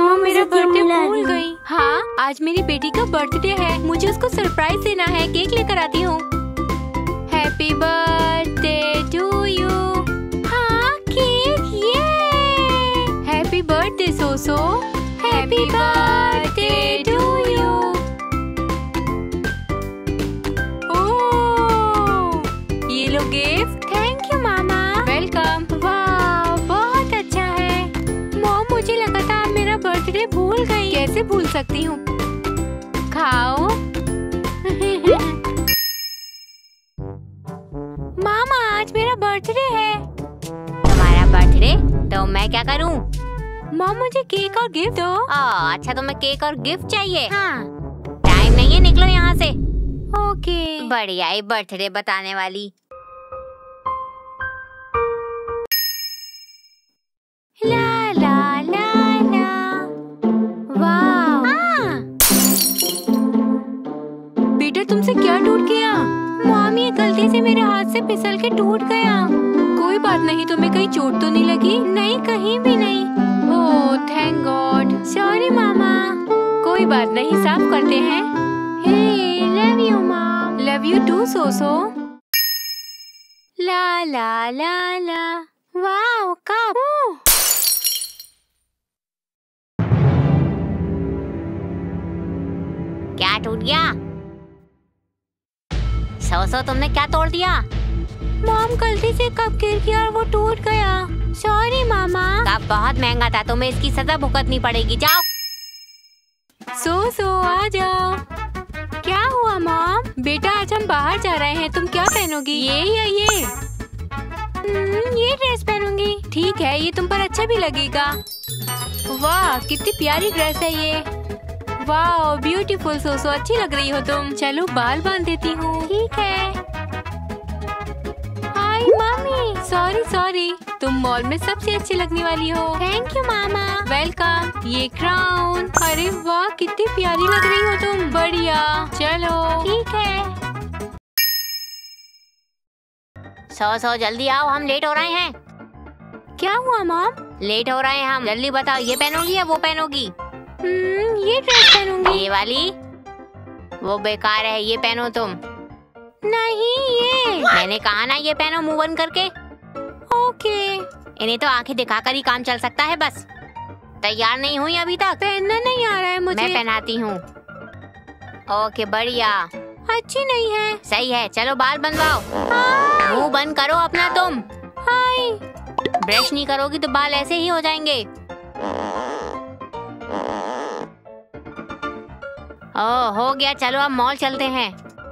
मामा मेरा बर्थडे भूल गई। हाँ, आज मेरी बेटी का बर्थडे है, मुझे उसको सरप्राइज देना है। केक लेकर आती हूँ। Happy birthday to you. हाँ, केक, ये हैप्पी बर्थडे सोसो। Happy birthday to you. Oh, ये लो गिफ्ट। थैंक यू मामा। वेलकम। वाह, बहुत अच्छा है। मॉम, मुझे लगा था आप मेरा बर्थडे भूल गई। कैसे भूल सकती हूँ? खाओ। मामा, आज मेरा बर्थडे है। तुम्हारा बर्थडे? तो मैं क्या करूँ? मॉम, मुझे केक और गिफ्ट दो। अच्छा, तुम्हें केक और गिफ्ट चाहिए? हाँ। टाइम नहीं है, निकलो यहाँ से। ओके। बढ़िया ही बर्थडे बताने वाली। ला ला ला ला। वाह। बेटा, तुमसे क्या टूट गया? मॉम, ये गलती से मेरे हाथ से फिसल के टूट गया। कोई बात नहीं, तुम्हें कहीं चोट तो नहीं लगी? नहीं, कहीं भी नहीं। Oh, thank God. सॉरी मामा। कोई बात नहीं, साफ करते हैं। Hey, love you mom. Love you too सोसो। ला ला ला ला। वाह, कप। क्या टूट गया? सोसो, तुमने क्या तोड़ दिया? मॉम, गलती से कप गिर गया और वो टूट गया। सॉरी मामा। कप बहुत महंगा था, तुम्हें इसकी सजा भुगतनी पड़ेगी। जाओ। सो आ जाओ। क्या हुआ मॉम? बेटा, आज हम बाहर जा रहे हैं, तुम क्या पहनोगी? ये या ये? ये ड्रेस पहनूंगी। ठीक है, ये तुम पर अच्छा भी लगेगा। वाह, कितनी प्यारी ड्रेस है ये। वाह, ब्यूटीफुल सोसो, अच्छी लग रही हो तुम। चलो बाल बांध देती हूँ। ठीक है। हाय मम्मी। सॉरी, तुम मॉल में सबसे अच्छी लगने वाली हो। थैंक यू मामा। वेलकम। ये क्राउन। अरे वाह, कितनी प्यारी लग रही हो तुम। बढ़िया। चलो ठीक है। सोसो, जल्दी आओ, हम लेट हो रहे हैं। क्या हुआ मॉम? लेट हो रहे हैं हम, जल्दी बताओ, ये पहनोगी या वो पहनोगी? ये ड्रेस पहनूंगी। ये वाली? वो बेकार है, ये पहनो तुम। नहीं, ये। मैंने कहा ना, ये पहनो मुंह बंद करके। ओके। इन्हें तो आंखें दिखाकर ही काम चल सकता है बस। तैयार नहीं हुई अभी तक? पहनना नहीं आ रहा है मुझे। मैं पहनाती हूँ। ओके, बढ़िया। अच्छी नहीं है। सही है, चलो बाल बनवाओ। मुंह बंद करो अपना तुम। हाय। ब्रश नहीं करोगी तो बाल ऐसे ही हो जाएंगे। हो गया, चलो अब मॉल चलते हैं।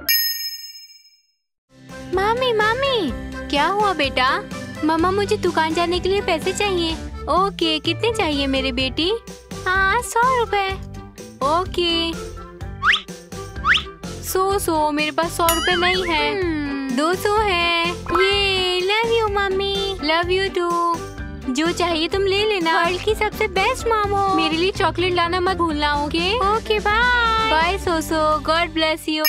मामी। क्या हुआ बेटा? मामा, मुझे दुकान जाने के लिए पैसे चाहिए। ओके, कितने चाहिए मेरे बेटी? हाँ, 100 रुपए। ओके। सो मेरे पास 100 रुपए नहीं है। 200 है। ये लव यू मम्मी। Love you too. जो चाहिए तुम ले लेना। वर्ल्ड की सबसे बेस्ट मॉम हो। मेरे लिए चॉकलेट लाना मत भूलना। ओके। Okay, bye. बाय सोसो, गॉड ब्लेस यू।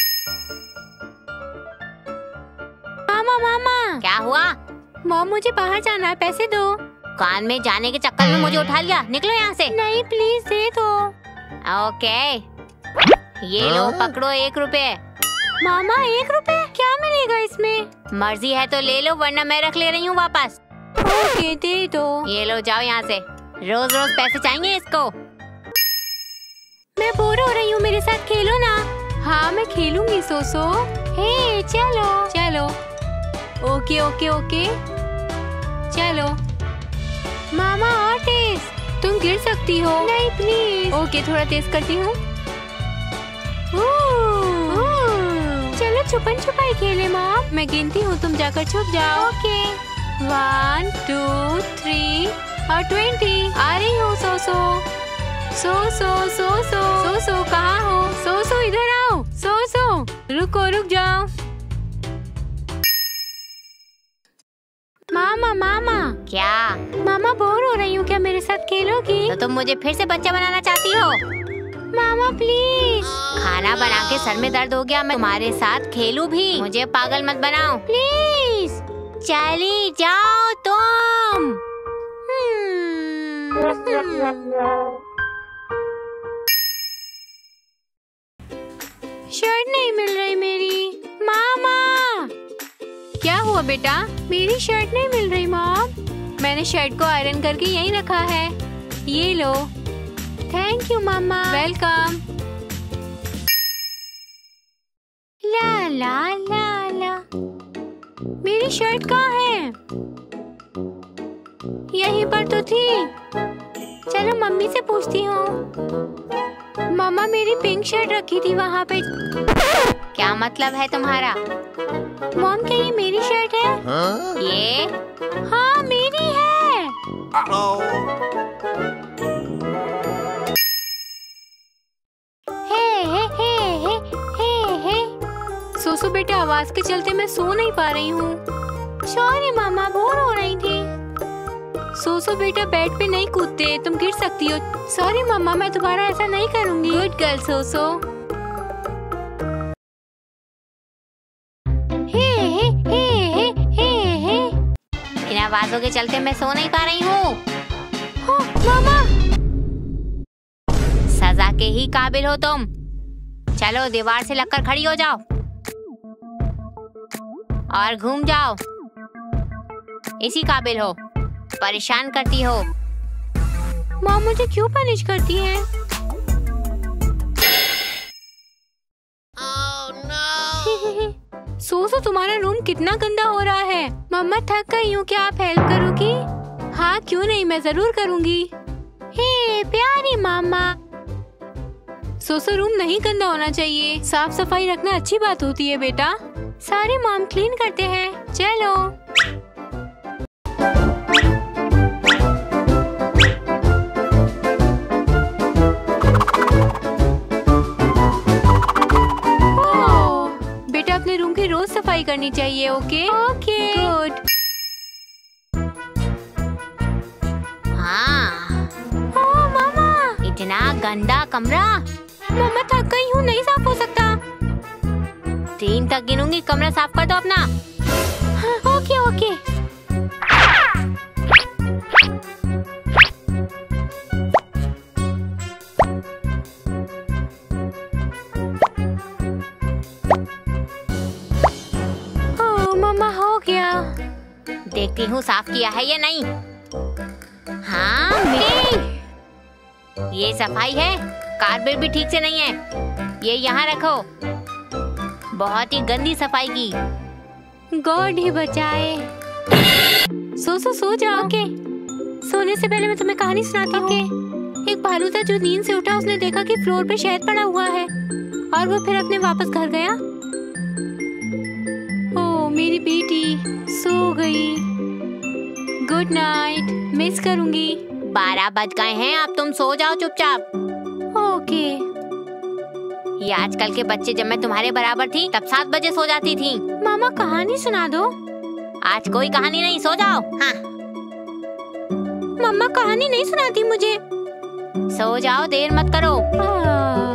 मामा। क्या हुआ? मॉम, मुझे बाहर जाना है, पैसे दो। दुकान में जाने के चक्कर में मुझे उठा लिया, निकलो यहाँ से। नहीं, प्लीज दे दो। ओके, ये लो, पकड़ो 1 रुपए। मामा, 1 रुपए? क्या मिलेगा इसमें? मर्जी है तो ले लो, वरना मैं रख ले रही हूँ वापस। ओके, दे दो। ये लो, जाओ यहाँ से। रोज रोज पैसे चाहिए इसको? मैं बोर हो रही हूँ, मेरे साथ खेलो ना। हाँ, मैं खेलूंगी सोसो। हे, चलो। ओके। चलो। मामा, और तेज। तुम गिर सकती हो। नहीं, प्लीज। ओके, थोड़ा तेज करती हूँ। चलो छुपन छुपाई खेले मॉम। मैं गिनती हूँ, तुम जाकर छुप जाओ। ओके। 1 2 3 और 20। आ रही हूँ सोसो। सोसो कहाँ हो? सोसो, इधर आओ। सोसो, रुक जाओ। मामा। क्या? मामा, बोर हो रही हूँ, क्या मेरे साथ खेलोगी? तो तुम मुझे फिर से बच्चा बनाना चाहती हो? मामा, प्लीज। खाना बना के सर में दर्द हो गया, मैं तुम्हारे साथ खेलूं भी? मुझे पागल मत बनाओ प्लीज। चली जाओ तुम। हुआ बेटा? मेरी शर्ट नहीं मिल रही मॉम। मैंने शर्ट को आयरन करके यहीं रखा है। ये लो। थैंक यू मामा। वेलकम। ला ला ला ला। मेरी शर्ट कहाँ है? यहीं पर तो थी। चलो मम्मी से पूछती हूँ। मामा मेरी पिंक शर्ट रखी थी वहाँ पे। क्या मतलब है तुम्हारा? मॉम क्या ये मेरी शर्ट है? ये? हाँ मेरी है। हे। सोसो बेटा आवाज के चलते मैं सो नहीं पा रही हूँ। सॉरी मामा, बोर हो रही थी। सोसो बेटा बेड पे नहीं कूदते, तुम गिर सकती हो। सॉरी मामा, मैं दोबारा ऐसा नहीं करूँगी। गुड गर्ल सोसो। इन आवाजों के चलते मैं सो नहीं पा रही हूँ। मामा सजा के ही काबिल हो तुम। चलो दीवार से लगकर खड़ी हो जाओ और घूम जाओ। इसी काबिल हो। परेशान करती हो। मॉम मुझे क्यों पनिश करती है? सोसो तुम्हारा रूम कितना गंदा हो रहा है। मम्मा थक गई हूँ, क्या आप हेल्प करोगी? हाँ क्यों नहीं, मैं जरूर करूँगी। हे प्यारी मामा। सोसो रूम नहीं गंदा होना चाहिए, साफ सफाई रखना अच्छी बात होती है बेटा। सारे मॉम क्लीन करते हैं। चलो। बेटा अपने रूम की रोज सफाई करनी चाहिए। Okay okay good. हाँ। मामा इतना गंदा कमरा। मम्मा थक गई हूँ, नहीं साफ हो सकता। 3 तक गिनूंगी, कमरा साफ कर दो अपना। हाँ, ओके ओके। ओह मम्मा हो गया। देखती हूँ साफ किया है या नहीं। हाँ ये सफाई है। कारपेट भी ठीक से नहीं है। ये यहाँ रखो। बहुत ही गंदी सफाई की। गॉड ही बचाए। सो जाओ। ओके। सोने से पहले मैं तुम्हें कहानी सुनाती हूँ। एक भालू था जो नींद से उठा। उसने देखा कि फ्लोर पे शहद पड़ा हुआ है और वो फिर अपने वापस घर गया। ओह मेरी बेटी सो गई। गुड नाइट, मिस करूंगी। 12 बज गए हैं, अब तुम सो जाओ चुपचाप। ओके। ये आजकल के बच्चे, जब मैं तुम्हारे बराबर थी तब 7 बजे सो जाती थी। मामा कहानी सुना दो। आज कोई कहानी नहीं, सो जाओ। हाँ। मम्मा कहानी नहीं सुनाती मुझे। सो जाओ, देर मत करो।